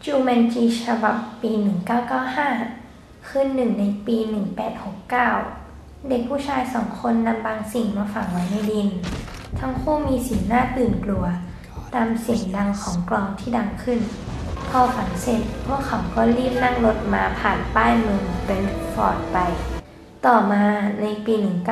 จูแมนจีฉบับปี 1995 ขึ้นหนึ่งในปี 1869 เด็กผู้ชายสองคนนำบางสิ่งมาฝังไว้ในดิน ทั้งคู่มีสีหน้าตื่นกลัวตามเสียงดังของกลองที่ดังขึ้น พอฝันเสร็จพวกเขาก็รีบนั่งรถมาผ่านป้ายเมืองเบรนท์ฟอร์ดไป ต่อมาในปี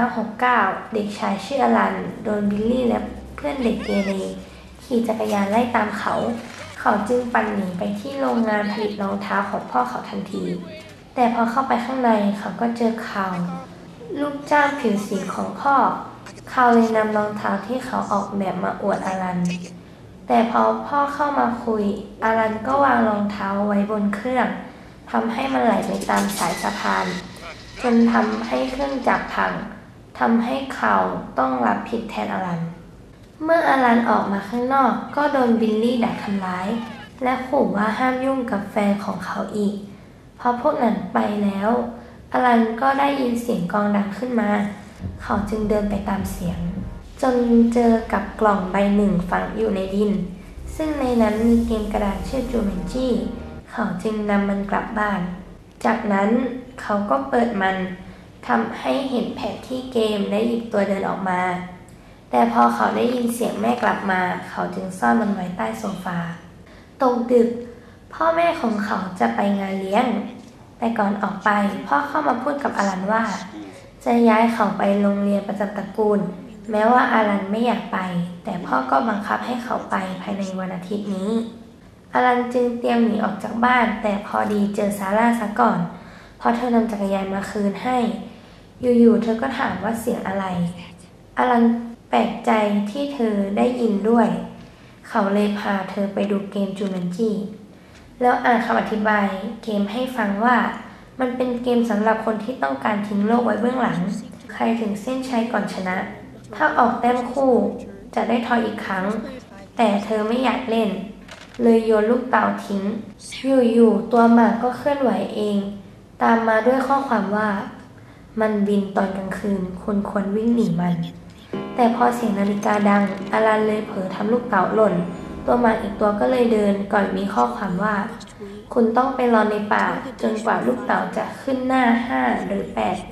1969 เด็กชายชื่ออลันโดนบิลลี่และเพื่อนเด็กเกเรขี่จักรยานไล่ตามเขาจึงปั่นหนีไปที่โรงงานผลิตรองเท้าของพ่อเขาทันที แต่พอเข้าไปข้างในเขาก็เจอข่าวลูกจ้างผิวสีของพ่อเขาเลยนำรองเท้าที่เขาออกแบบมาอวดอลัน แต่พอพ่อเข้ามาคุยอลันก็วางรองเท้าไว้บนเครื่องทำให้มันไหลไปตามสายสะพานจนทำให้เครื่องจักรพังทำให้เขาต้องรับผิดแทนอลัน เมื่ออลันออกมาข้างนอกก็โดนบิลลี่ดักทำร้ายและขู่ว่าห้ามยุ่งกับแฟนของเขาอีกพอพวกนั้นไปแล้วอลันก็ได้ยินเสียงกลองดังขึ้นมาเขาจึงเดินไปตามเสียงจนเจอกับกล่องใบหนึ่งฝังอยู่ในดินซึ่งในนั้นมีเกมกระดาษชื่อจูเมนจี้เขาจึงนำมันกลับบ้านจากนั้นเขาก็เปิดมันทำให้เห็นแผนที่เกมและหยิบตัวเดินออกมาแต่พอเขาได้ยินเสียงแม่กลับมาเขาจึงซ่อนมันไว้ใต้โซฟาตกดึกพ่อแม่ของเขาจะไปงานเลี้ยงแต่ก่อนออกไปพ่อเข้ามาพูดกับอลันว่าจะย้ายเขาไปโรงเรียนประจำตระกูลแม้ว่าอลันไม่อยากไปแต่พ่อก็บังคับให้เขาไปภายในวันอาทิตย์นี้อลันจึงเตรียมหนีออกจากบ้านแต่พอดีเจอซาร่าซะก่อนเพราะเธอนำจักรยานมาคืนให้อยู่ๆเธอก็ถามว่าเสียงอะไรอลันแปลกใจที่เธอได้ยินด้วยเขาเลยพาเธอไปดูเกมจูแมนจี้แล้วอ่านคำอธิบายเกมให้ฟังว่ามันเป็นเกมสำหรับคนที่ต้องการทิ้งโลกไว้เบื้องหลังใครถึงเส้นชัยก่อนชนะถ้าออกแต้มคู่จะได้ทอยอีกครั้งแต่เธอไม่อยากเล่นเลยโยนลูกเต๋าทิ้งอยู่ๆตัวหมากก็เคลื่อนไหวเองตามมาด้วยข้อความว่ามันบินตอนกลางคืนคุณควรวิ่งหนีมันแต่พอเสียงนาฬิกาดังอลันเลยเผลอทำลูกเต๋าหล่นตัวหมาอีกตัวก็เลยเดินก่อนมีข้อความว่าคุณต้องไปรอในป่าจนกว่าลูกเต๋าจะขึ้นหน้า5หรือ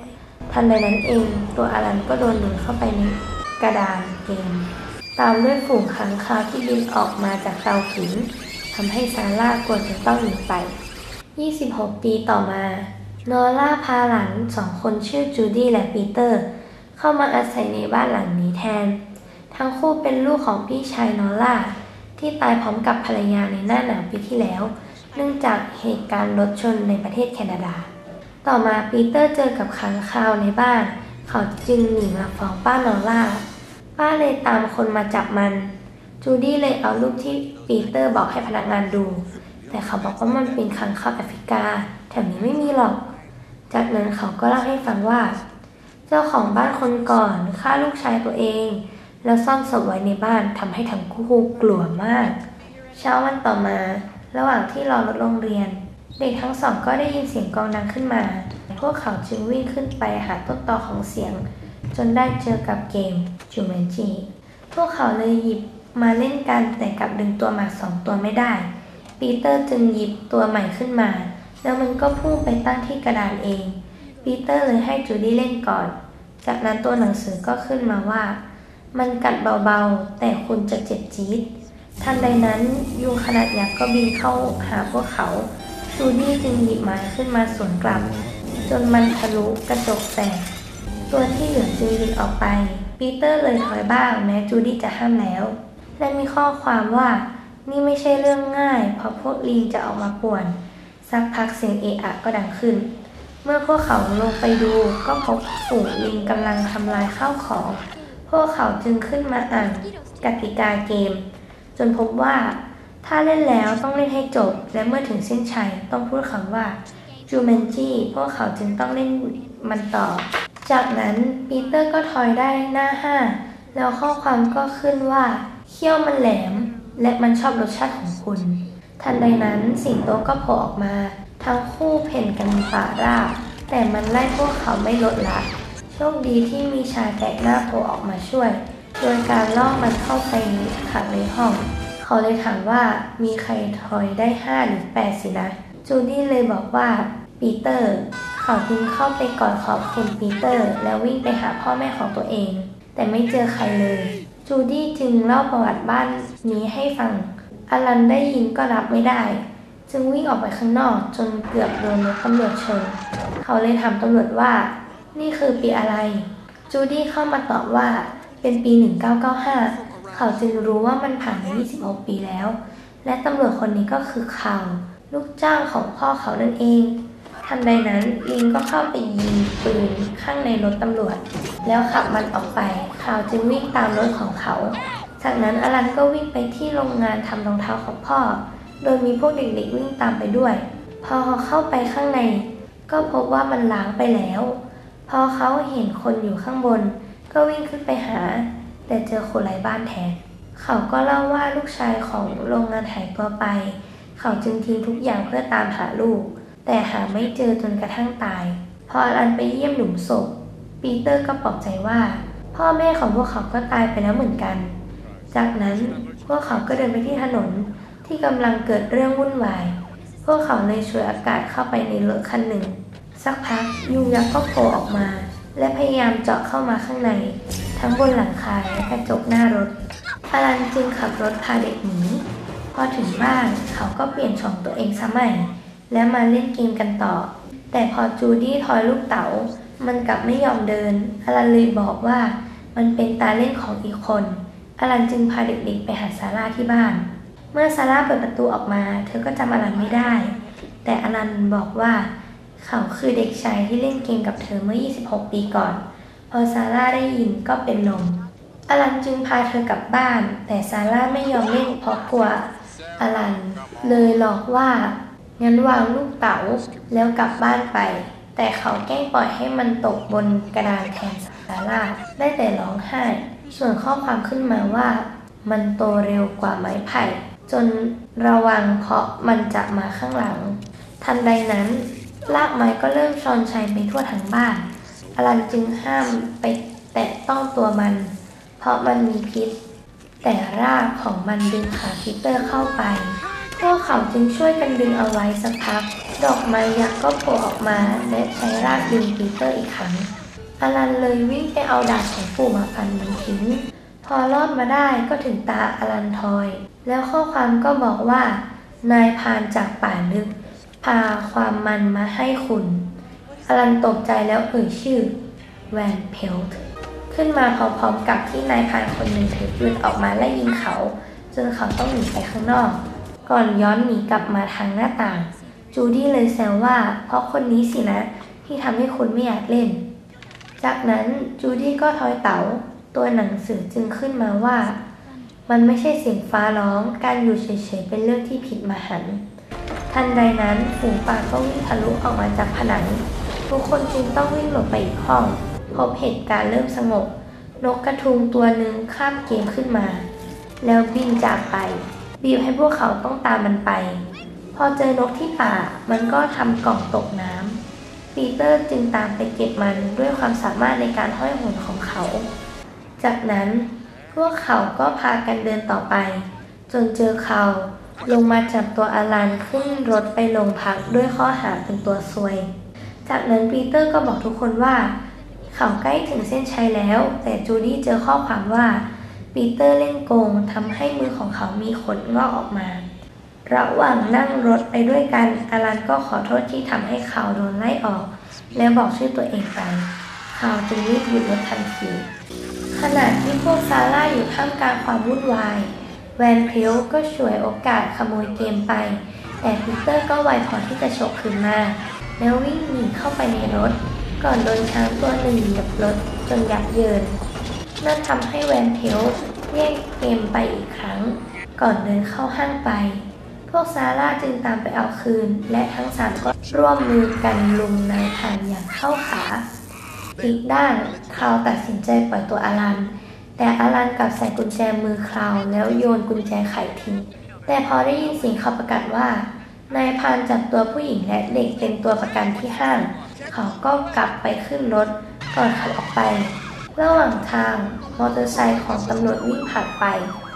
8ทันใดนั้นเองตัวอลันก็โดนดูดเข้าไปในกระดานเกมตามด้วยฝูงค้างคาวที่บินออกมาจากเตาผิงทำให้ซาร่ากลัวจนต้องหนีไป26 ปีต่อมานอร่าพาหลาน2 คนชื่อจูดี้และปีเตอร์เข้ามาอาศัยในบ้านหลังนี้แทนทั้งคู่เป็นลูกของพี่ชายนอร่าที่ตายพร้อมกับภรรยาในหน้าหนาวปีที่แล้วเนื่องจากเหตุการณ์รถชนในประเทศแคนาดาต่อมาปีเตอร์เจอกับค้างคาวในบ้านเขาจึงหนีมาฟ้องป้านอร่าป้าเลยตามคนมาจับมันจูดี้เลยเอารูปที่ปีเตอร์บอกให้พนักงานดูแต่เขาบอกว่ามันเป็นค้างคาวแอฟริกาแถวนี้ไม่มีหรอกจากนั้นเขาก็เล่าให้ฟังว่าเจ้าของบ้านคนก่อนฆ่าลูกชายตัวเองแล้วซ่อนศพไว้ในบ้านทำให้ทั้งคู่กลัวมากเช้าวันต่อมาระหว่างที่รอรถโรงเรียนเด็กทั้งสองก็ได้ยินเสียงกลองดังขึ้นมาพวกเขาจึงวิ่งขึ้นไปหาต้นตอของเสียงจนได้เจอกับเกมจูแมนจี้พวกเขาเลยหยิบมาเล่นกันแต่กลับดึงตัวหมาก2 ตัวไม่ได้ปีเตอร์จึงหยิบตัวใหม่ขึ้นมาแล้วมันก็พุ่งไปตั้งที่กระดานเองปีเตอร์เลยให้จูดี้เล่นก่อนจากนั้นตัวหนังสือก็ขึ้นมาว่ามันกัดเบาๆแต่คุณจะเจ็บจี๊ดทันใดนั้นยุงขนาดยักษ์ก็บินเข้าหาพวกเขาจูดี้จึงหยิบไม้ขึ้นมาสวนกลับจนมันทะลุกระจกแตกตัวที่เหลือจึงหลุดออกไปปีเตอร์เลยถอยบ้างแม้จูดี้จะห้ามแล้วและมีข้อความว่านี่ไม่ใช่เรื่องง่ายเพราะพวกลิงจะออกมาป่วนสักพักเสียงเอะอะก็ดังขึ้นเมื่อพวกเขาลงไปดูก็พบฝูงลิงกำลังทำลายข้าวของพวกเขาจึงขึ้นมาอ่านกติกาเกมจนพบว่าถ้าเล่นแล้วต้องเล่นให้จบและเมื่อถึงเส้นชัยต้องพูดคำว่าจูแมนจี้พวกเขาจึงต้องเล่นมันต่อจากนั้นปีเตอร์ก็ทอยได้หน้า5แล้วข้อความก็ขึ้นว่าเขี้ยวมันแหลมและมันชอบรสชาติของคุณทันใดนั้นสิงโตก็โผล่ออกมาทั้งคู่เพ่นกันป่าราบแต่มันไล่พวกเขาไม่ลดละโชคดีที่มีชายแปลกหน้าโผล่ออกมาช่วยโดยการล่อมันเข้าไปขังในห้องเขาเลยถามว่ามีใครทอยได้5หรือ8สินะจูดี้เลยบอกว่าปีเตอร์เขาจึงเข้าไปกอดขอบคุณปีเตอร์แล้ววิ่งไปหาพ่อแม่ของตัวเองแต่ไม่เจอใครเลยจูดี้จึงเล่าประวัติบ้านนี้ให้ฟังอลันได้ยินก็รับไม่ได้จึงวิ่งออกไปข้างนอกจนเกือบโดนรถตำรวจชนเขาเลยถามตำรวจว่านี่คือปีอะไรจูดี้เข้ามาตอบว่าเป็นปี1995เขาจึงรู้ว่ามันผ่านมา26ปีแล้วและตำรวจคนนี้ก็คือเขาลูกจ้างของพ่อเขานั่นเองทันใดนั้นลิงก็เข้าไปยิงปืนข้างในรถตำรวจแล้วขับมันออกไปเขาจึงวิ่งตามรถของเขาจากนั้นอลันก็วิ่งไปที่โรงงานทำรองเท้าของพ่อโดยมีพวกเด็กๆวิ่งตามไปด้วยพอเขาเข้าไปข้างในก็พบว่ามันล้างไปแล้วพอเขาเห็นคนอยู่ข้างบนก็วิ่งขึ้นไปหาแต่เจอคนไร้บ้านแทนเขาก็เล่าว่าลูกชายของโรงงานหายตัวไปเขาจึงทิ้งทุกอย่างเพื่อตามหาลูกแต่หาไม่เจอจนกระทั่งตายพออลันไปเยี่ยมหลุมศพปีเตอร์ก็ปลอบใจว่าพ่อแม่ของพวกเขาก็ตายไปแล้วเหมือนกันจากนั้นพวกเขาก็เดินไปที่ถนนที่กำลังเกิดเรื่องวุ่นวายพวกเขาเลยฉวยอากาศเข้าไปในรถคันหนึ่งสักพักยุงยักษ์ก็โผล่ออกมาและพยายามเจาะเข้ามาข้างในทั้งบนหลังคาและกระจกหน้ารถอลันจึงขับรถพาเด็กหนีพอถึงบ้านเขาก็เปลี่ยนช่องตัวเองซะใหม่และมาเล่นเกมกันต่อแต่พอจูดี้ทอยลูกเต๋ามันกลับไม่ยอมเดินอลันเลยบอกว่ามันเป็นตาเล่นของอีกคนอลันจึงพาเด็กๆไปหาซาร่าที่บ้านเมื่อซาร่าเปิดประตูออกมาเธอก็จำอลันไม่ได้แต่อลันบอกว่าเขาคือเด็กชายที่เล่นเกมกับเธอเมื่อ26ปีก่อนพอซาร่าได้ยินก็เป็นลมอลันจึงพาเธอกลับบ้านแต่ซาร่าไม่ยอมเล่นเพราะกลัวอลันเลยหลอกว่างั้นวางลูกเต๋าแล้วกลับบ้านไปแต่เขาแกล้งปล่อยให้มันตกบนกระดานแทนซาร่าได้แต่ร้องไห้ส่วนข้อความขึ้นมาว่ามันโตเร็วกว่าไม้ไผ่จนระวังเพราะมันจะมาข้างหลังทันใดนั้นรากไม้ก็เริ่มชอนชัยไปทั่วทั้งบ้านอลันจึงห้ามไปแตะต้องตัวมันเพราะมันมีพิษแต่รากของมันดึงขาปีเตอร์เข้าไปพวกเขาจึงช่วยกันดึงเอาไว้สักพักดอกไม้ยักษ์ก็โผล่ออกมาและใช้รากดึงปีเตอร์อีกครั้งอลันเลยวิ่งไปเอาดาบของปู่มาฟันมันทิ้งพอรอดมาได้ก็ถึงตาอลันทอยแล้วข้อความก็บอกว่านายพานจากป่าลึกพาความมันมาให้คุณอลันตกใจแล้วเอ่ยชื่อแวนเพลต์ขึ้นมาพร้อมๆกับที่นายพานคนหนึ่งถือปืนออกมาไล่ยิงเขาจนเขาต้องหนีไปข้างนอกก่อนย้อนหนีกลับมาทางหน้าต่างจูดี้เลยแซวว่าเพราะคนนี้สินะที่ทำให้คุณไม่อยากเล่นจากนั้นจูดี้ก็ทอยเต๋าตัวหนังสือจึงขึ้นมาว่ามันไม่ใช่เสียงฟ้าร้องการอยู่เฉยๆเป็นเรื่องที่ผิดมหันต์ทันใดนั้นฝูงป่าก็วิ่งทะลุออกมาจากผนังทุกคนจึงต้องวิ่งหลบไปอีกห้องพบเหตุการณ์เริ่มสงบนกกระทุงตัวหนึ่งคาบเกมขึ้นมาแล้วบินจากไปบีบให้พวกเขาต้องตามมันไปพอเจอนกที่ป่ามันก็ทำกล่องตกน้ำปีเตอร์จึงตามไปเก็บมันด้วยความสามารถในการห้อยโหนของเขาจากนั้นพวกเขาก็พากันเดินต่อไปจนเจอเขาลงมาจับตัวอลันขึ้นรถไปโรงพักด้วยข้อหาเป็นตัวซวยจากนั้นปีเตอร์ก็บอกทุกคนว่าเขาใกล้ถึงเส้นชัยแล้วแต่จูดี้เจอข้อความว่าปีเตอร์เล่นโกงทำให้มือของเขามีขนงอกออกมาระหว่างนั่งรถไปด้วยกันอลันก็ขอโทษที่ทำให้เขาโดนไล่ออกและบอกชื่อตัวเองไปเขาจึงรีบหยุดรถทันทีขณะที่พวกซาร่าอยู่ท่ามกลางความวุ่นวายแวนเพลต์ก็ฉวยโอกาสขโมยเกมไปแต่ปีเตอร์ก็ไวพอที่จะฉกคืนมาแล้ววิ่งหนีเข้าไปในรถก่อนโดนช้างตัวหนึ่งเหยียบรถจนยับเยินนั่นทำให้แวนเพลต์แย่งเกมไปอีกครั้งก่อนเดินเข้าห้างไปพวกซาร่าจึงตามไปเอาคืนและทั้งสามก็ร่วมมือกันลุมนายพานอย่างเข้าขาอีกด้านคลาวตัดสินใจปล่อยตัวอลันแต่อลันกลับใส่กุญแจมือคลาวแล้วโยนกุญแจไขทิ้งแต่พอได้ยินเสียงเขาประกาศว่านายพานจับตัวผู้หญิงและเด็กเป็นตัวประกันที่ห้างเขาก็กลับไปขึ้นรถก่อนขับออกไประหว่างทางมอเตอร์ไซค์ของตำรวจวิ่งผ่านไป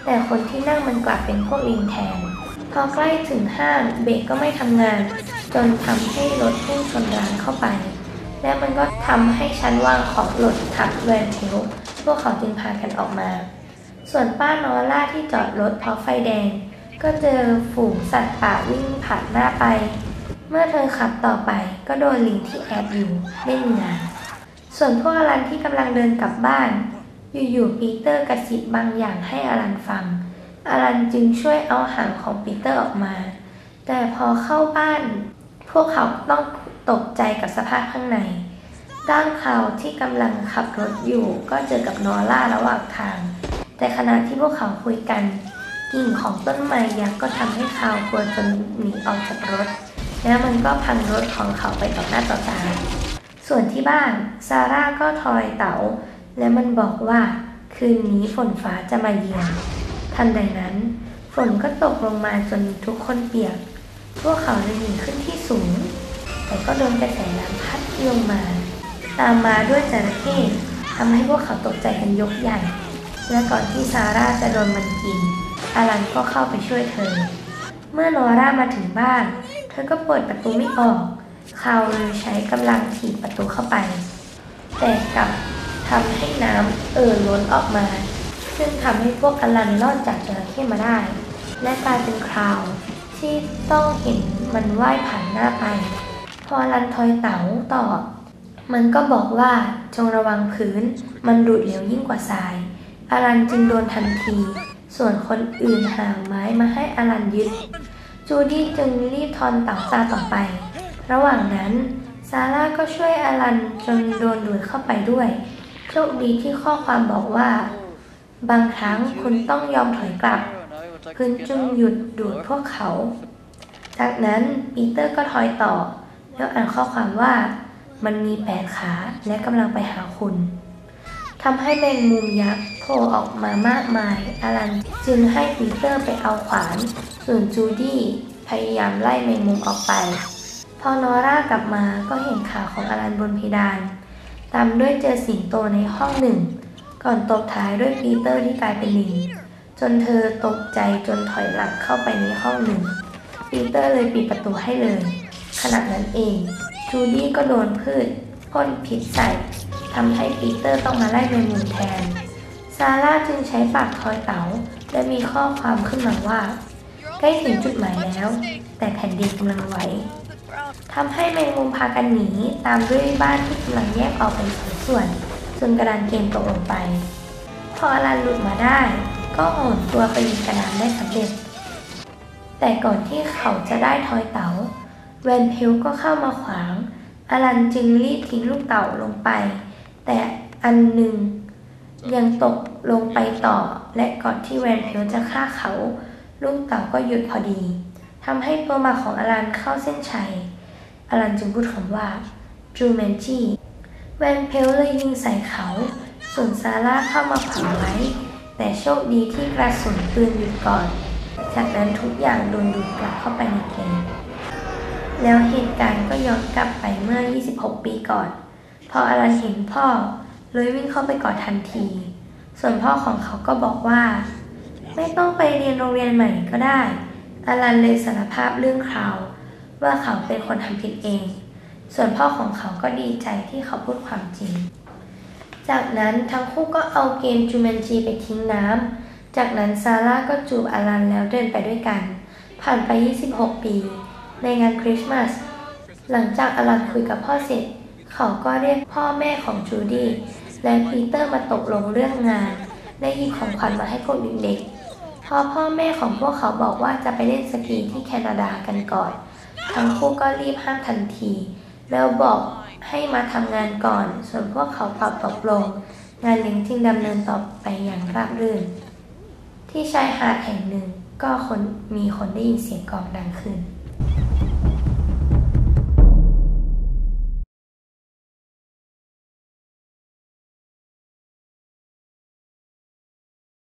แต่คนที่นั่งมันกลับเป็นพวกลิงแทนพอใกล้ถึงห้างเบรกก็ไม่ทำงานจนทำให้รถพุ่งชนร้านเข้าไปและมันก็ทำให้ชั้นวางของหล่นทับแวนเทลพวกเขาจึงพากันออกมาส่วนป้านอร่าที่จอดรถเพราะไฟแดงก็เจอฝูงสัตว์ป่าวิ่งผ่านหน้าไปเมื่อเธอขับต่อไปก็โดนลิงที่แอบอยู่เล่นงานส่วนพวกอลันที่กำลังเดินกลับบ้านอยู่ๆปีเตอร์กระซิบบางอย่างให้อลันฟังอลันจึงช่วยเอาหางของปีเตอร์ออกมาแต่พอเข้าบ้านพวกเขาต้องตกใจกับสภาพข้างในด้านเขาที่กำลังขับรถอยู่ก็เจอกับนอร่าระหว่างทางแต่ขณะที่พวกเขาคุยกันกิ่งของต้นไม้ยักษ์ก็ทำให้เขากลัวจนหนีออกจากรถแล้วมันก็พังรถของเขาไปต่อหน้าต่อตาส่วนที่บ้านซาร่าก็ทอยเต๋าและมันบอกว่าคืนนี้ฝนฟ้าจะมาเยือนทันใดนั้นฝนก็ตกลงมาจนทุกคนเปียกพวกเขาเลยหนีขึ้นที่สูงแต่ก็โดนกระแสน้ำพัดลงมาตามมาด้วยจระเข้ทำให้พวกเขาตกใจกันยกใหญ่และก่อนที่ซาร่าจะโดนมันกินอลันก็เข้าไปช่วยเธอเมื่อนอร่ามาถึงบ้านเธอก็เปิดประตูไม่ออกเขาเลยใช้กำลังถีบประตูเข้าไปแต่กลับทำให้น้ำล้นออกมาซึ่งทำให้พวกอลันรอดจากจระเข้มาได้และกลายเป็นคราวที่ต้องเห็นมันว่ายผ่านหน้าไปพออลันทอยเต๋าต่อมันก็บอกว่าจงระวังพื้นมันดูดเหลวยิ่งกว่าทรายอลันจึงโดนทันทีส่วนคนอื่นหางไม้มาให้อลันยึดจูดี้จึงรีบทอนเต๋าตาต่อไประหว่างนั้นซาร่าก็ช่วยอลันจนโดนดูดเข้าไปด้วยโชคดีที่ข้อความบอกว่าบางครั้งคุณต้องยอมถอยกลับพื้นจึงหยุดดูดพวกเขาจากนั้นปีเตอร์ก็ถอยต่อแล้วอ่านข้อความว่ามันมี8 ขาและกำลังไปหาคุณทำให้แมงมุมยักษ์โผล่ออกมามากมายอลันจึงให้ปีเตอร์ไปเอาขวานส่วนจูดี้พยายามไล่แมงมุมออกไปพอนอร่ากลับมาก็เห็นขาของอลันบนเพดานตามด้วยเจอสิงโตในห้องหนึ่งก่อนตบท้ายด้วยปีเตอร์ที่กลายเป็นลิงจนเธอตกใจจนถอยหลังเข้าไปในห้องหนึ่งปีเตอร์เลยปิดประตูให้เลยขณะนั้นเองจูดี้ก็โดนพืชพ่นพิษใส่ทำให้ปีเตอร์ต้องมาไล่แมงมุมแทนซาร่าจึงใช้ปากทอยเต๋าและมีข้อความขึ้นมาว่าใกล้ถึงจุดหมายแล้วแต่แผ่นดินกำลังไหวทำให้แมงมุมพากันหนีตามด้วยบ้านที่กำลังแยกออกเป็น2 ส่วนจนกระดานเกมตกลงไปพออลันหลุดมาได้ก็โหนตัวไปยิงกระดานได้สำเร็จแต่ก่อนที่เขาจะได้ทอยเต๋าแวนเพลก็เข้ามาขวางอลันจึงรีบทิ้งลูกเต๋าลงไปแต่อันหนึ่งยังตกลงไปต่อและก่อนที่แวนเพลจะฆ่าเขาลูกเต๋าก็หยุดพอดีทำให้ตัวมาของอลันเข้าเส้นชัยอลันจึงพูดคำว่าจูแมนจีแวนเพลเลยยิงใส่เขาส่วนซาร่าเข้ามาขวางไว้แต่โชคดีที่กระสุนปืนหยุดก่อนจากนั้นทุกอย่างโดนดูดกลับเข้าไปในเกมแล้วเหตุการณ์ก็ย้อนกลับไปเมื่อ26 ปีก่อนพออลันเห็นพ่อเลยวิ่งเข้าไปกอดทันทีส่วนพ่อของเขาก็บอกว่าไม่ต้องไปเรียนโรงเรียนใหม่ก็ได้อลันเลยสารภาพเรื่องคราวว่าเขาเป็นคนทำผิดเองส่วนพ่อของเขาก็ดีใจที่เขาพูดความจริงจากนั้นทั้งคู่ก็เอาเกมจูแมนจีไปทิ้งน้ำจากนั้นซาร่าก็จูบอลันแล้วเดินไปด้วยกันผ่านไป26 ปีในงานคริสต์มาสหลังจากอลันคุยกับพ่อเสร็จเขาก็เรียกพ่อแม่ของจูดี้และปีเตอร์มาตกลงเรื่องงานและหยิบของขวัญมาให้พวกเด็กๆพอพ่อแม่ของพวกเขาบอกว่าจะไปเล่นสกีที่แคนาดากันก่อนทั้งคู่ก็รีบห้ามทันทีแล้วบอกให้มาทำงานก่อนส่วนพวกเขาตกลงงานเลี้ยงจึงดำเนินต่อไปอย่างราบรื่นที่ชายหาดแห่งหนึ่งก็มีคนได้ยินเสียงกลองดังขึ้น